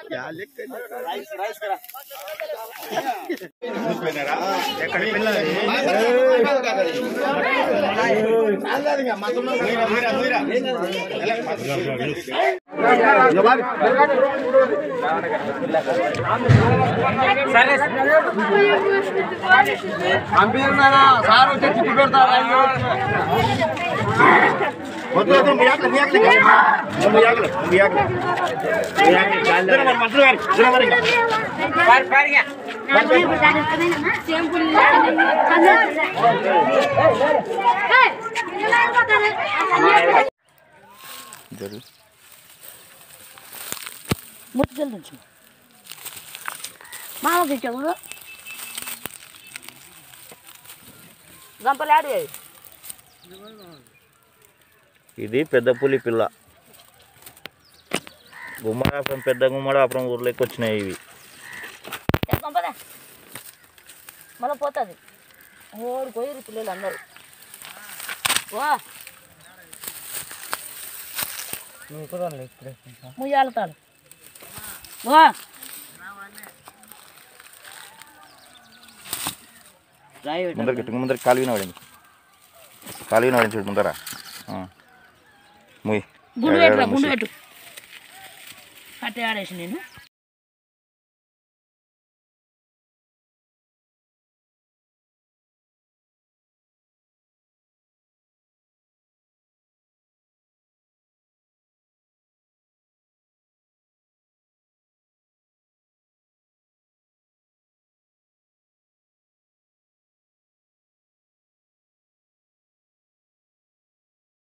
ఇది పెద్ద పులి పిల్ల. గుమ్మడాపురం పెద్ద గుమ్మడాపురం ఊర్లోకి వచ్చినాయి ఇవి. మళ్ళీ పోతుంది ఓడి పోయిరు పిల్లలు అందరూ. ముయ్యాలతాడు ముందర కాలువిన పడింది. కాలువిన పడింది చూడు ముందర. ముయ్ గుండు పెట్టు గుండు పెట్టు అట్టే ఆడేసి నేను